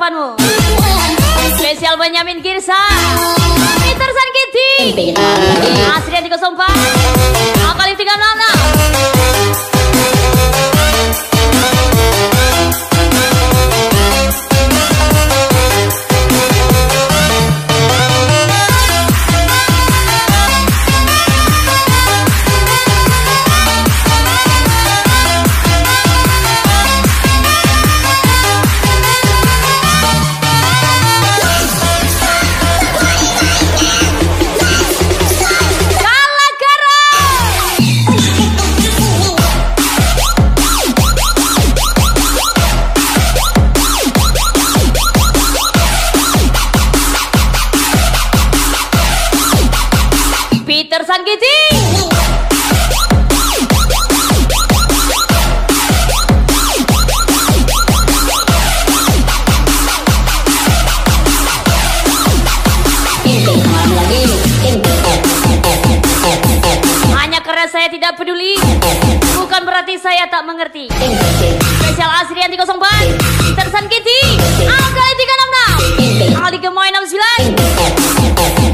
harapanmu. Spesial Benyamin Girsa, Peter Sankiti, Asrian 304, Akali 36. Peter Sankiti, hanya karena saya tidak peduli, bukan berarti saya tak mengerti. Spesial Asrian 304, Peter Sankiti, Akali 366, Ali Gemoy 69.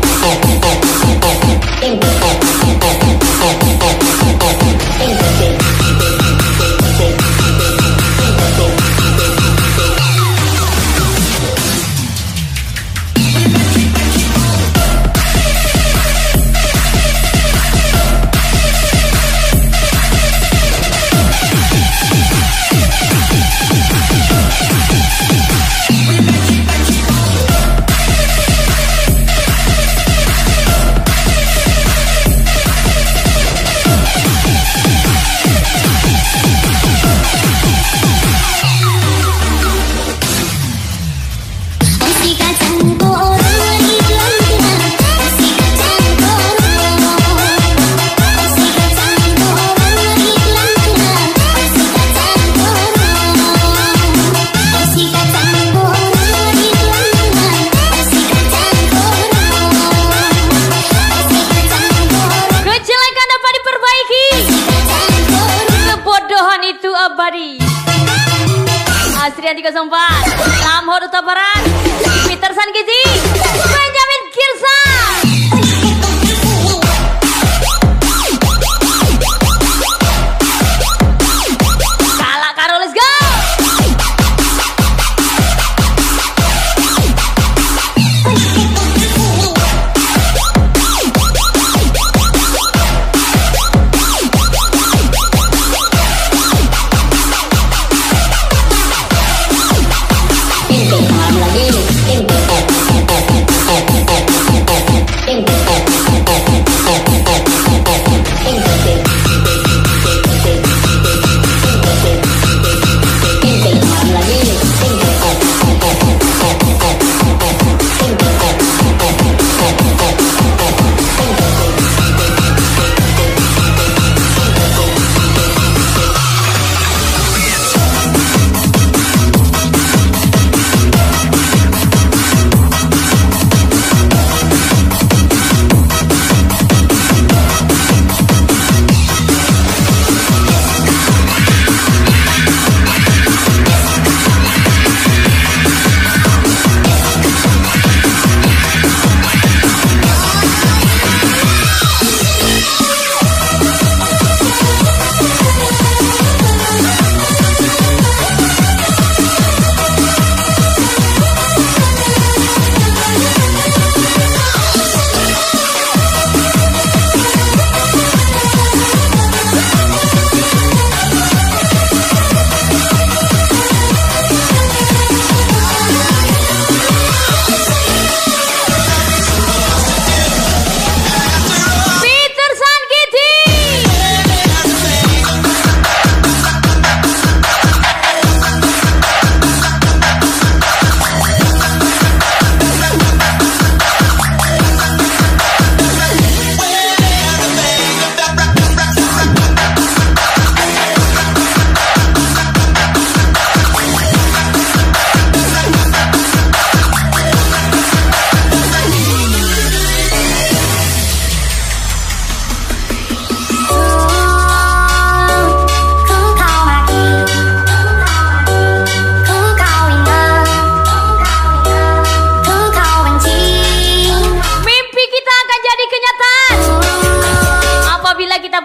Asrian 304, Lamhor Utara Barat, Peter Sankiti, Benyamin Girsa. Kalak Karo, let's go.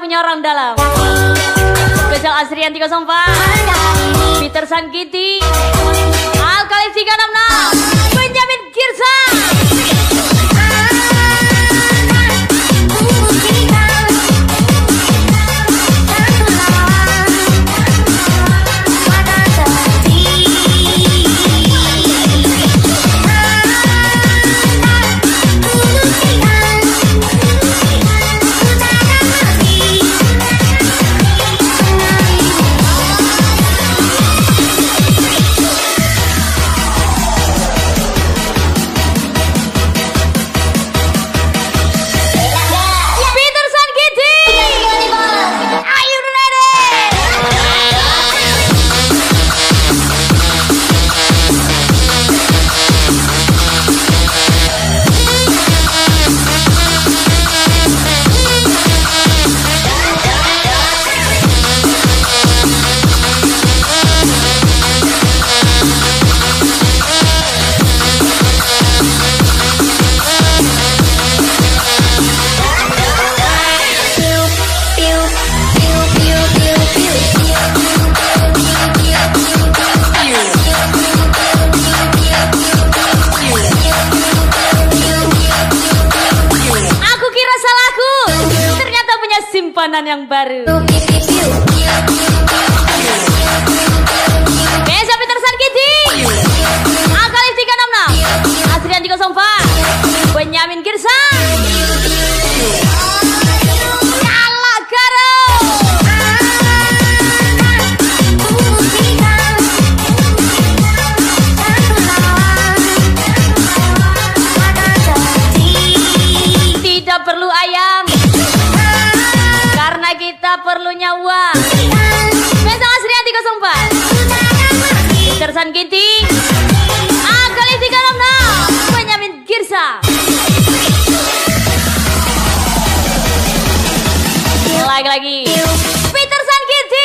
punya orang dalam. Spesial Asrian 304, Peter Sankiti, Alkalis 366, Benjamin Girsa. Simpanan yang baru. Beza Peter Sankiti, Alkalis 366, Asrian 304, Benyamin Girsa, Kalah Garo. Tidak perlu ayam, karena kita perlu nyawa. Besok Asrian 304, Peter Sankiti, Alkalis 366, Benyamin Girsa. Lagi Peter Sankiti.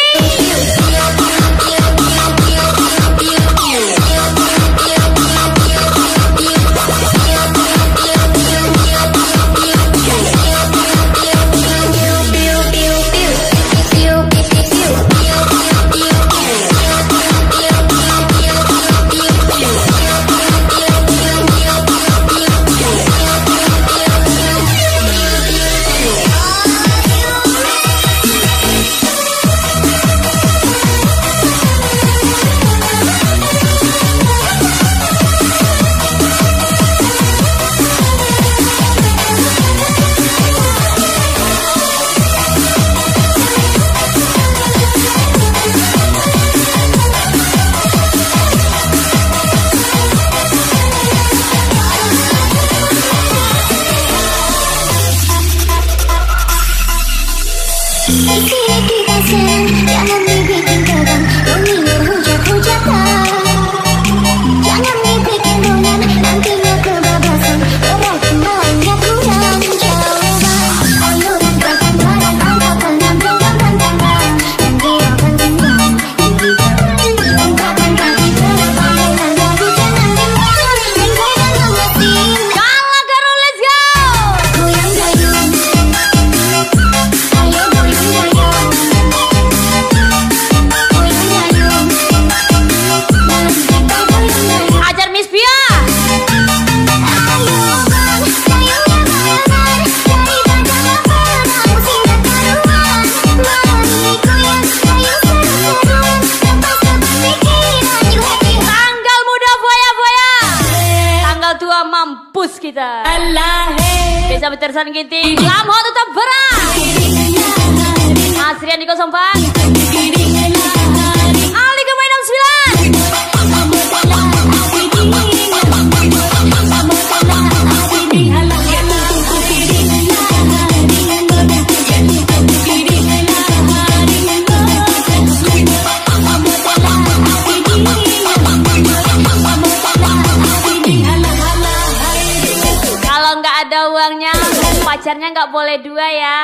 Mampus kita. Bisa Peter Sankiti, Lamho tetap berat. Asrian 304, Ali Kemain 9. Kalau nggak ada uangnya, pacarnya nggak boleh dua ya.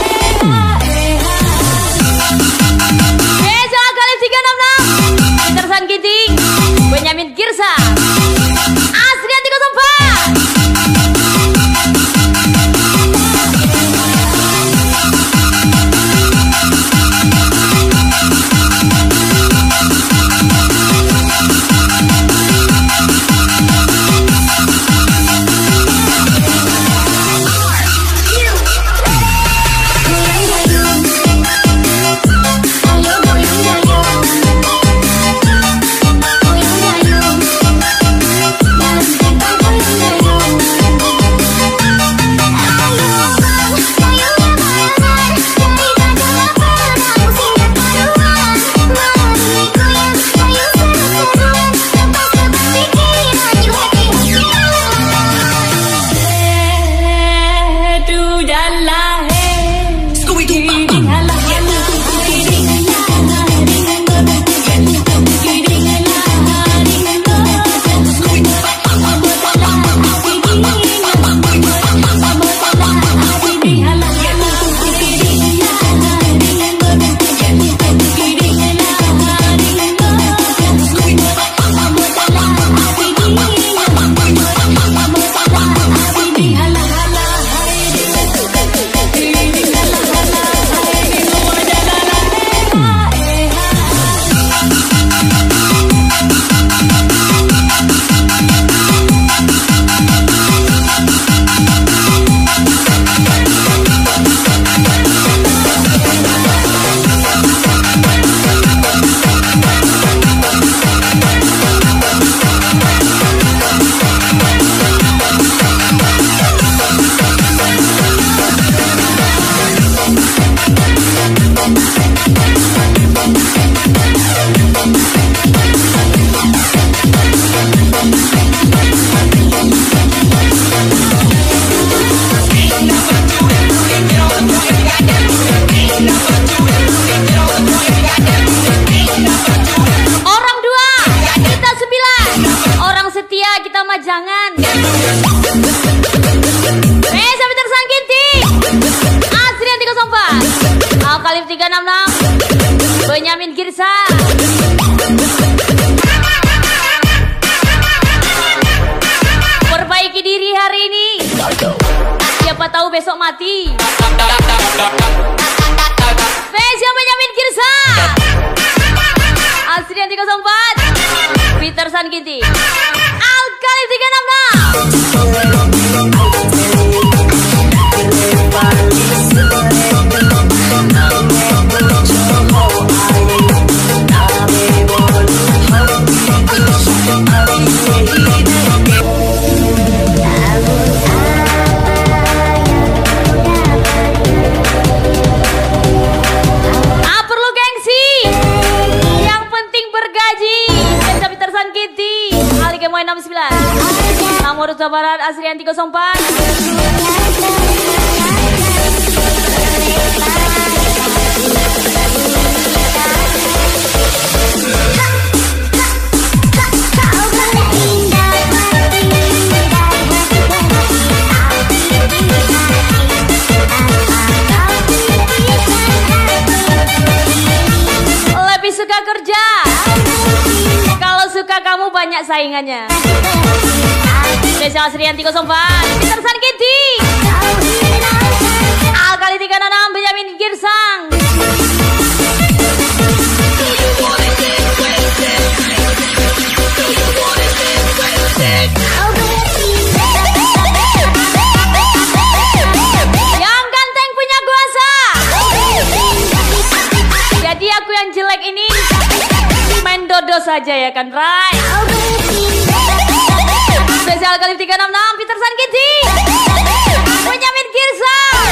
Beza Alkalis 366, Peter Sankiti, Benyamin Girsa, Asrian 304. Siapa tahu besok mati. Spesial Benyamin Girsa, Asrianti 04, Peter Sankiti, Alkali 69, Nomor Utara Barat Asrianti 04. Lebih suka kerja, kalau suka kamu banyak saingannya. Spesial Asrianti 04, Peter Sankiti, Alkali 36, Benyamin Girsang. Yang ganteng punya kuasa, jadi aku yang jelek ini main dodo saja ya kan, right? Spesial kali 366, Peter Sankiti, Benyamin Girsang,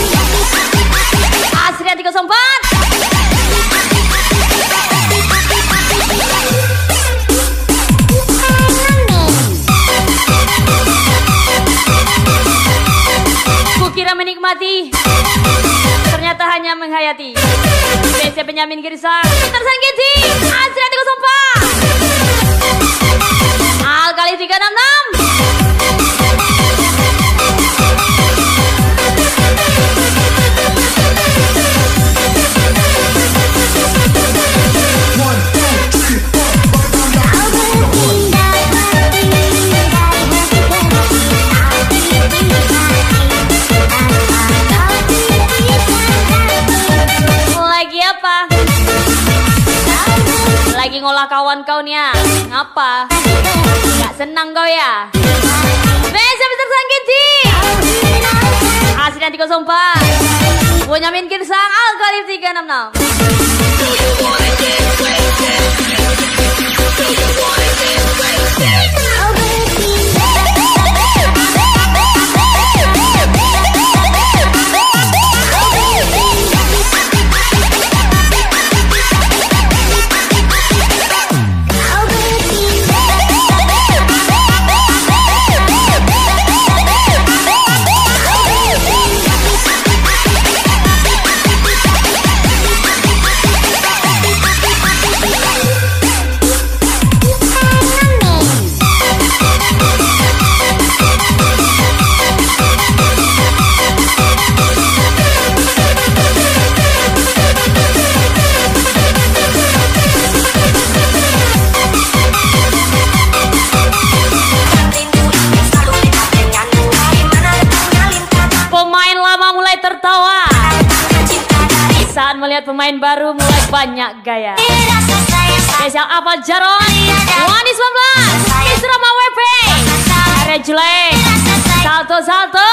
Asrianti 04. Kukira menikmati, ternyata hanya menghayati. Spesial Benyamin Girsang, Peter Sankiti, Asrianti 04, Alkali 366. Lagi apa? Lagi ngolah kawan-kawannya. Ngapa? Gak senang kau ya? Spesial Peter Sankiti, Asrianti 04, Benyamin Girsang, Alkali 366. Saat melihat pemain baru mulai banyak gaya. Spesial Apal Jaron, Wani 19, Miss Rama WP, Area Jelek, Salto.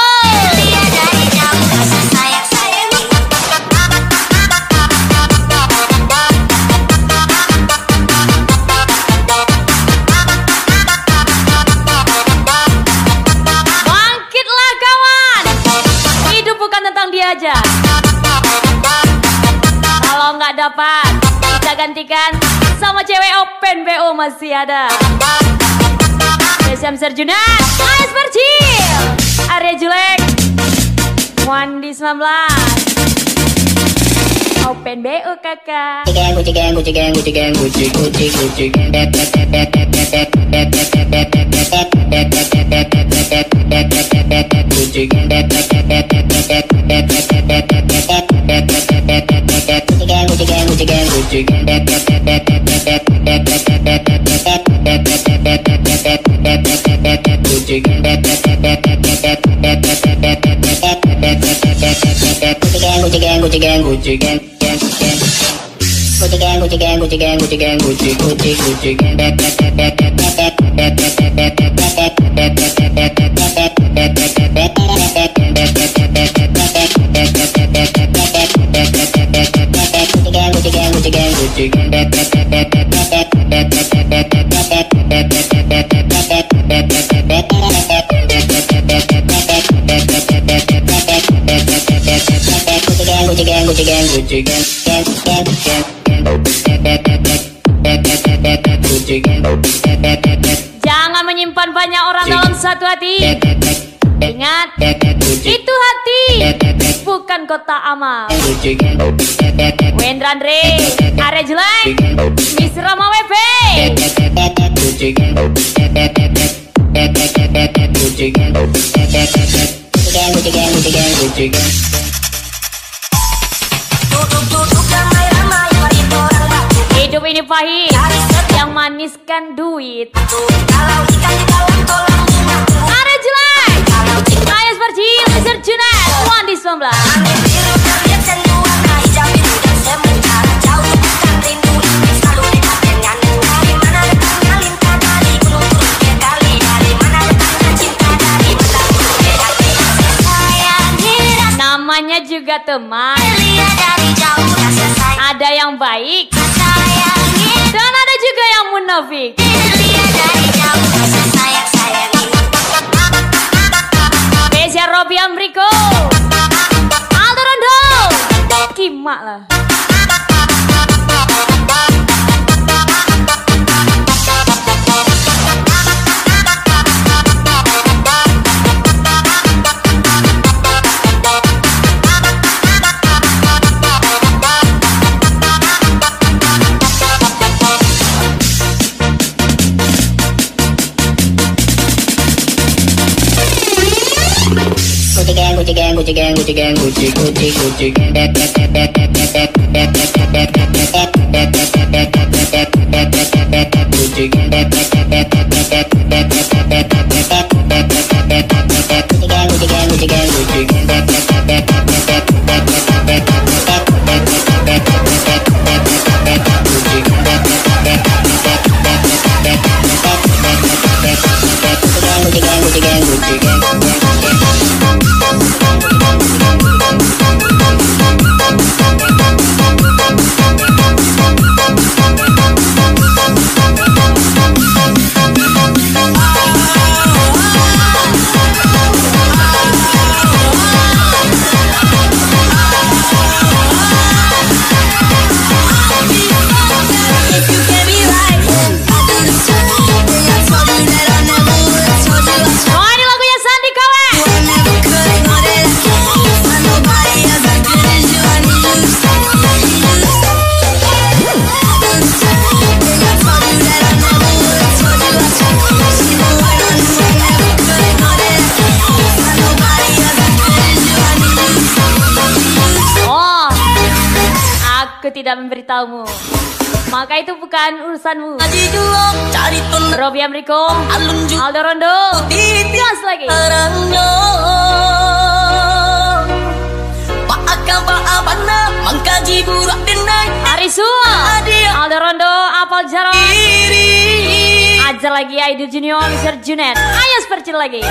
Bangkitlah kawan, hidup bukan tentang dia aja. Kalau nggak dapat, kita gantikan sama cewek open BO masih ada. Spesial Serjunat, Ais Percil, Area Jelek, Wandi 19, open BO kakak. Jangan menyimpan banyak orang dalam satu hati. Ingat, itu hati, bukan kotak amal. Wendrandre, Arya Jelek, Miss Rama WP. Hidup ini pahit, yang maniskan duit. Arya Jelek, Ayas Percil, Mr. Junet, Wandi 19. Namanya juga teman. Ada yang baik dan ada juga yang munafik. Spesial Robi Amriko, Aldo Rondo, kimak lah. Gucci gang. Tidak memberitahumu, maka itu bukan urusanmu. Robi Amriko, Aldo Rondo, gas lagi. Arisua, Aldo Rondo, Apal Jarot, ajar lagi Aidil Junior, Mr. Junet, ayo seperti lagi.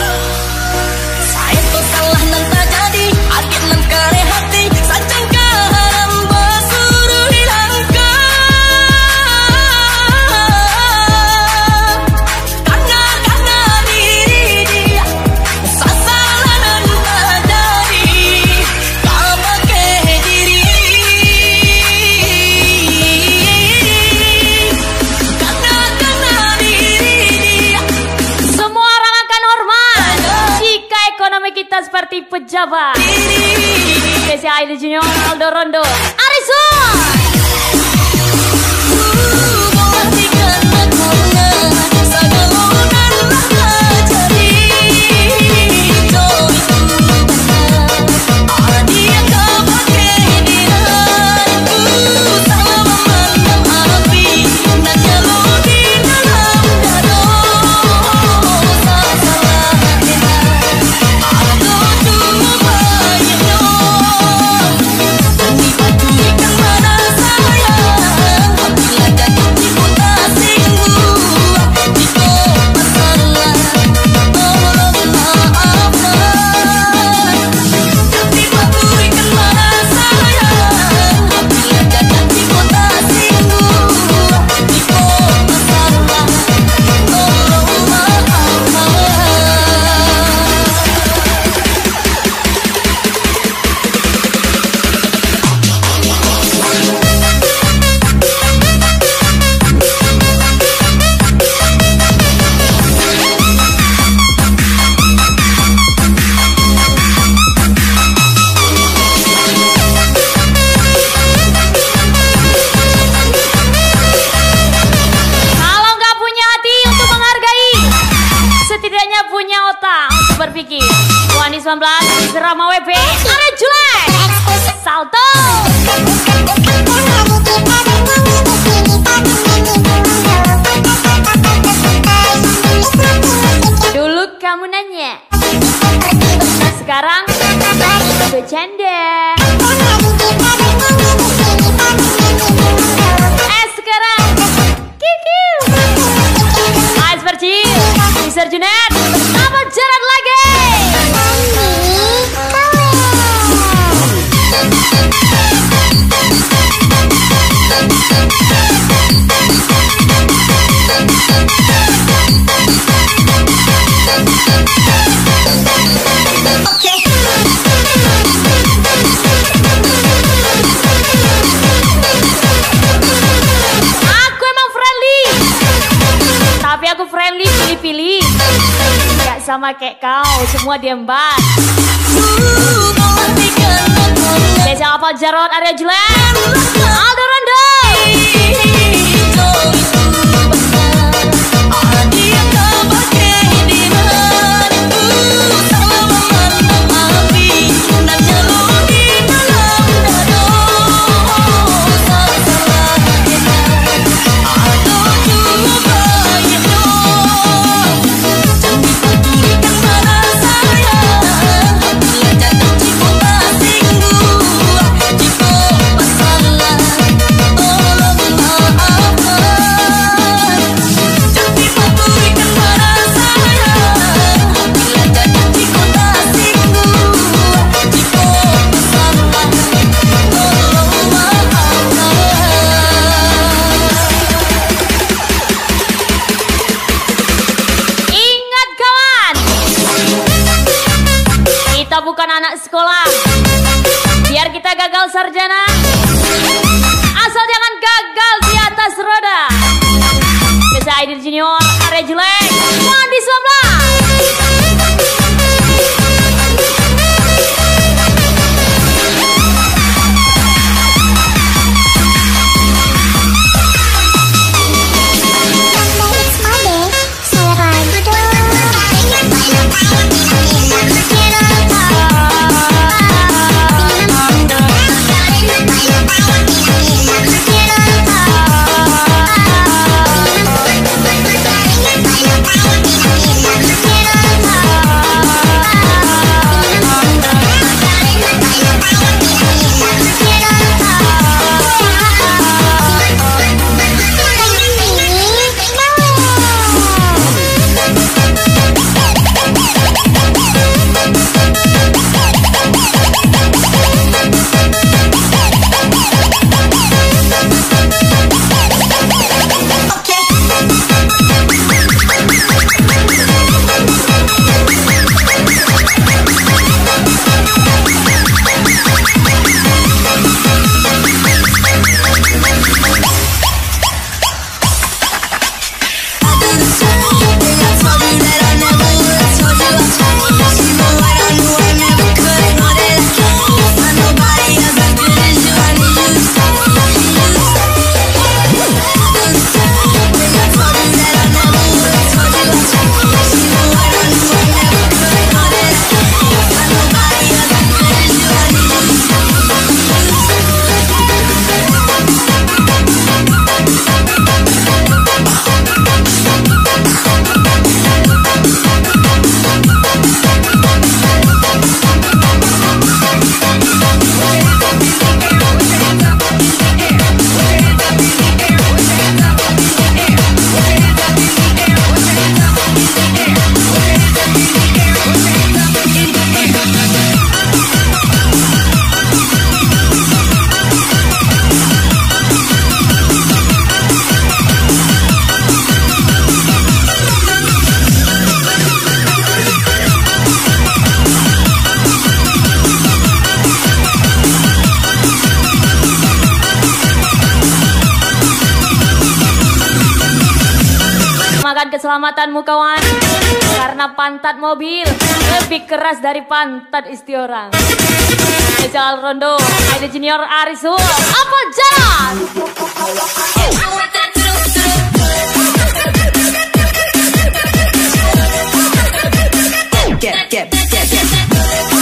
Saya tuh salah nan tak jadi, adik nan kare hati, sajang kaharam basuruh hilangkan. Karena diri dia, sasalah nan tak jadi, tak pakai diri. Karena diri dia, semua orang akan hormat jika ekonomi kita seperti pejabat. Spesial Aidil Junior, Aldo Rondo, Arisua. No Serama WP Are Jelek Salto. Dulu kamu nanya, sekarang bercanda. Sekarang kikiu. Ais Percil, Mister Junet, apa jalan lagi? Tapi aku friendly, pilih-pilih. Gak sama kayak kau, semua diembat. Spesial apa Jarod, Arya Jelek, Aldo Rondo. Bukan anak sekolah, biar kita gagal sarjana, asal jangan gagal di atas roda. Bisa Aidil Junior, Arya Jelek, Mandi 19. Keselamatanmu kawan, karena pantat mobil lebih keras dari pantat istri orang. Spesial Rondo, Aidil Junior, Arisul, apa jalan? Get.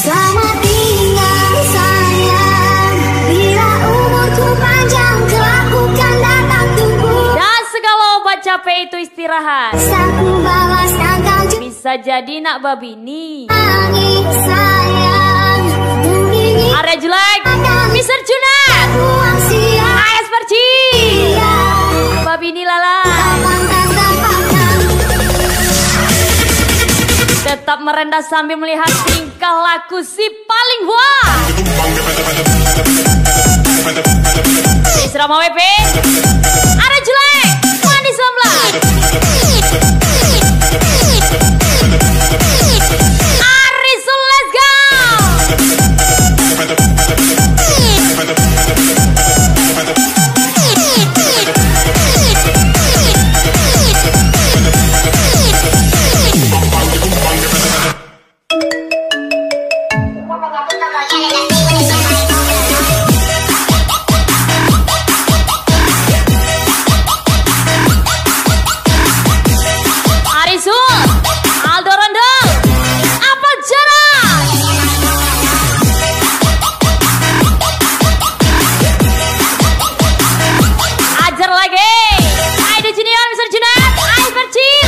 Selamat tinggal sayang, bila umurku panjang kelak kan datang tunggu. Dan segala obat capek itu istirahat. Saku balas tanggal Bisa jadi nak babini. nangis sayang, mengingat Area jelek, Mr. Junat, buang sia. AS Perci, babini lala. Tetap merendah sambil melihat tingkah laku si paling wah. Israma WP, ada jelek, mandi 19. Arisul, let's go. Arisul, Aldo Rondo, apa jarak? Ajar lagi, Aida Junior, Mr. Junat, Ais Percil.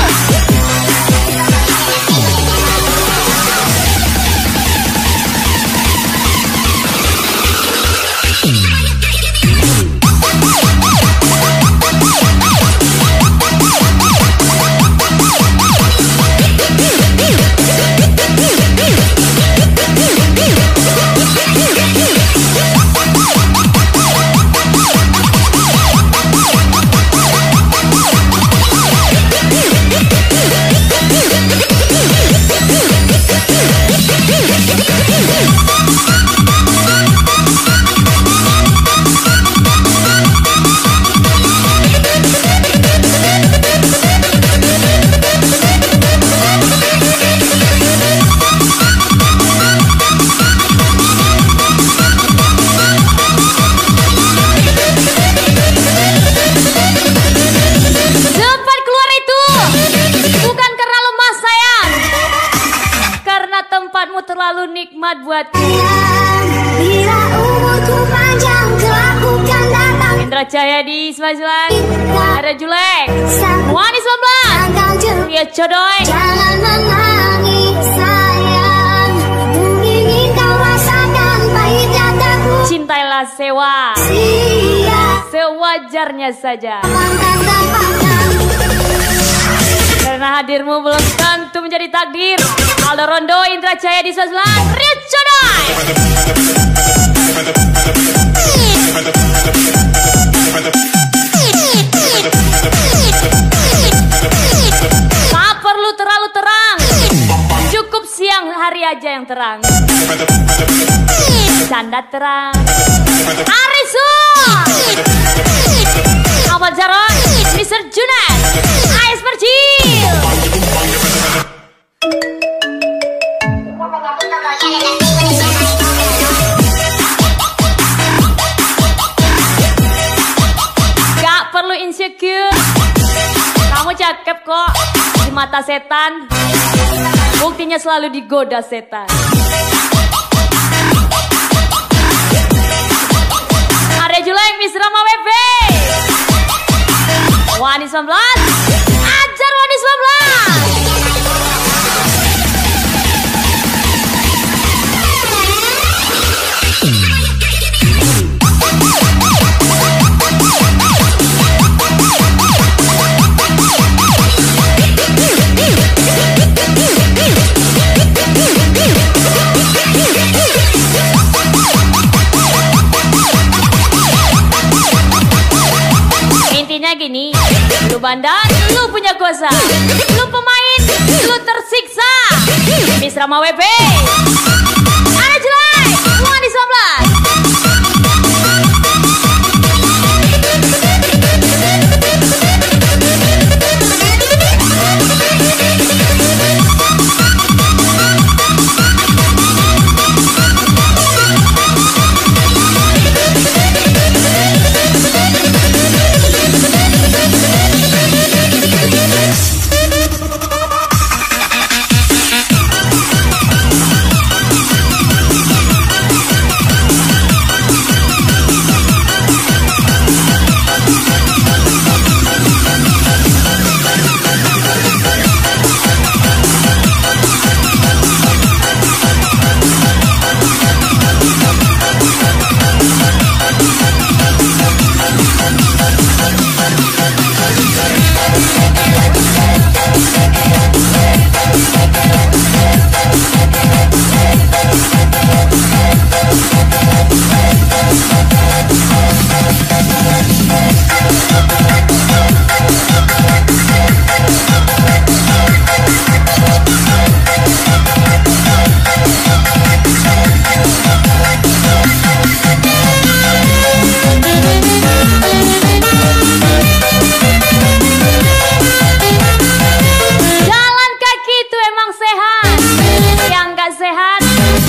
Cepat keluar itu, bukan karena lemah sayang, karena tempatmu terlalu nikmat buatku. Bila umurku panjang kelak kan datang. Indra Cahya di Swaziland, ada Julek, Saku Wani 19, tanggal jelek. Ria Codoy, Jangan menangis sayang, ingin kau rasakan pahitnya takut. cintailah sewa, Sia sewajarnya saja. mantan dapatkan. Karena hadirmu belum tentu menjadi takdir. Aldo Rondo, Indra Cahya di Swaziland, Ria Codoy. Tak perlu terlalu terang, cukup siang hari aja yang terang. Canda terang. Arisul, Awal Jarot, Mr. Junat, AS Percil. Gak perlu insecure, kamu cakep kok di mata setan. Buktinya selalu digoda setan. Ada Julek, Miss Rama WP, Wani 19, ajar Wani 19. Intinya gini, lu bandar, lu punya kuasa, lu pemain, lu tersiksa. Miss Rama WP, ada Jelek, Wani 19.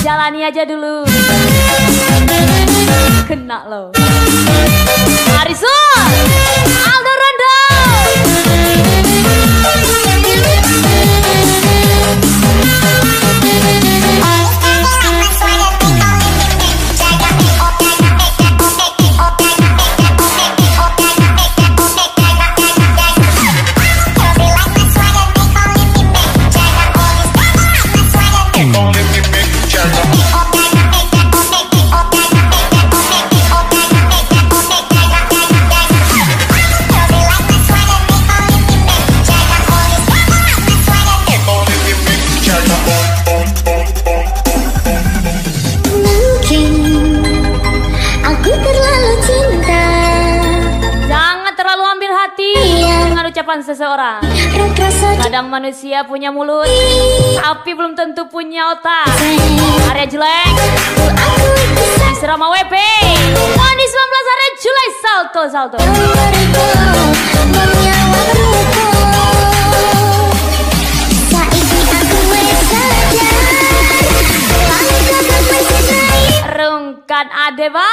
jalani aja dulu. Kena lo. Marisul, Aldo Rondo. Ucapan seseorang. Kadang manusia punya mulut, tapi belum tentu punya otak. Area jelek Serama WP Wandi 19 area jelek. Salto salto. Rungkat adeba.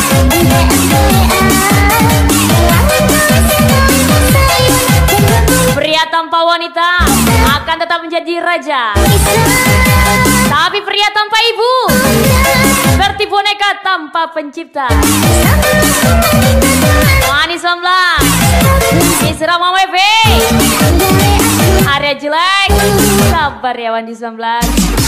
Pria tanpa wanita akan tetap menjadi raja, tapi pria tanpa ibu seperti boneka tanpa pencipta. Wani 19 di Serama WP area jelek. Sabar ya Wandi 19.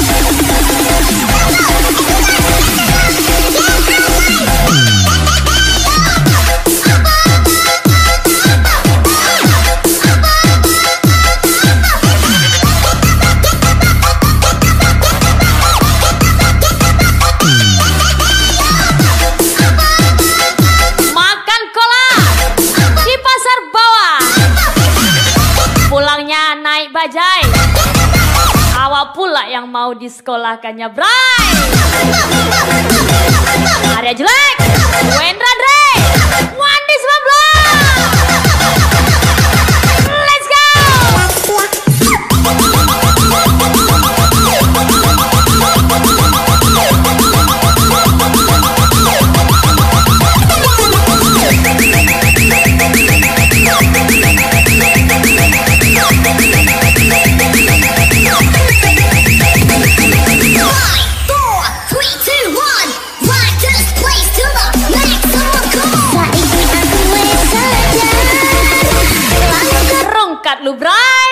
Bajai, awak pula yang mau disekolahkannya Bray. Area jelek Wendra Dre Wandi 19. Let's go. Lu Bray.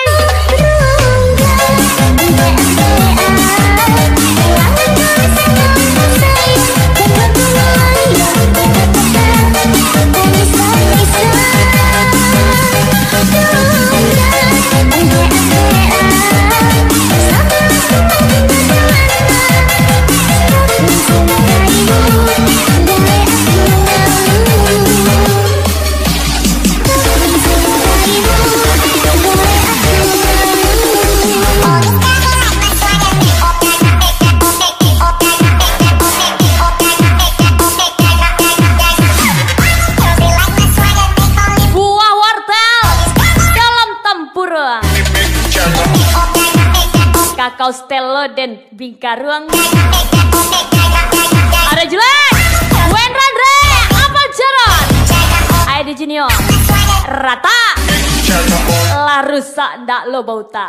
Kakao Stelo dan Bingkaruang. Ada jelek Wendra Dre Apal Jarot Aidi Junior Rata lah rusak ndak lo bauta.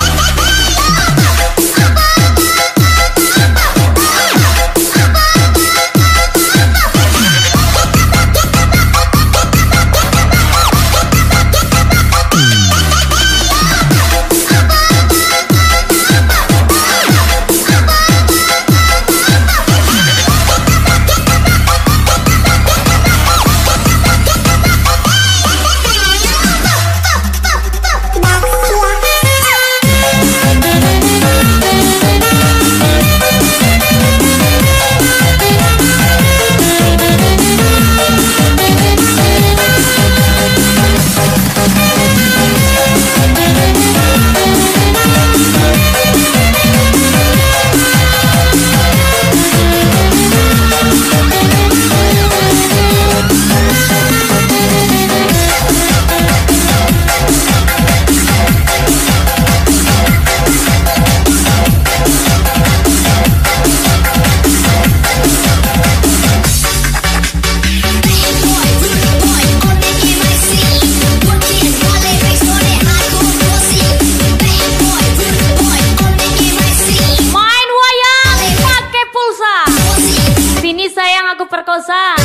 Sini sayang aku perkosa.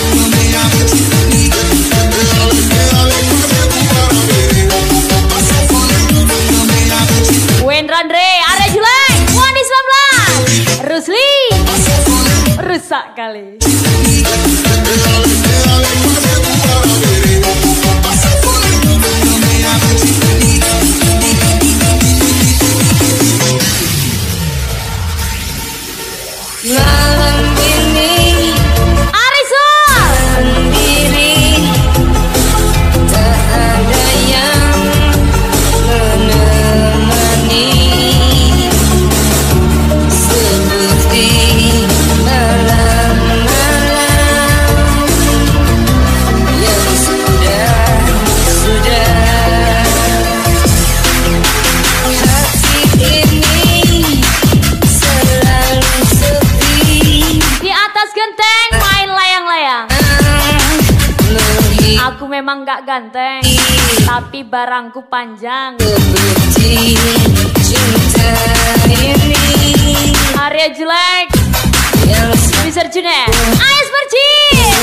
Wendrandre, Arya Julai, Wandi 19, Rusli, rusak kali. Malam ini Arisa sendiri, tak ada yang menemani, seperti malam-malam yang sudah hati ini selalu sepi. di atas genteng main layang-layang. Aku memang gak ganteng, tapi barangku panjang. Seperti cinta ini Arya jelek, yang Mister Junet, Ayas Percis.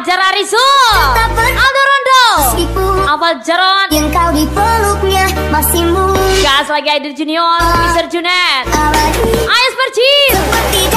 Fajar Arisul, Aldo Rondo, Awal Jaron, yang kau dipeluknya masih muda. gas lagi Aidir Junior, Mr. Junet, Abadi Ayas Percis, seperti